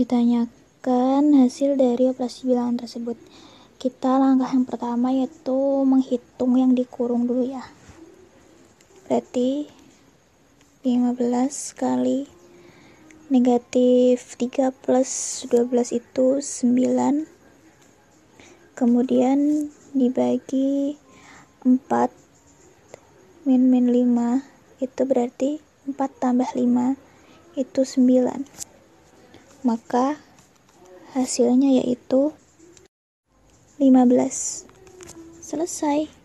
ditanyakan hasil dari operasi bilangan tersebut. Kita langkah yang pertama yaitu menghitung yang dikurung dulu ya. Berarti 15 kali negatif 3 plus 12 itu 9. Kemudian dibagi 4 min 5 itu berarti 4 tambah 5 itu 9. Maka hasilnya yaitu 15. Selesai.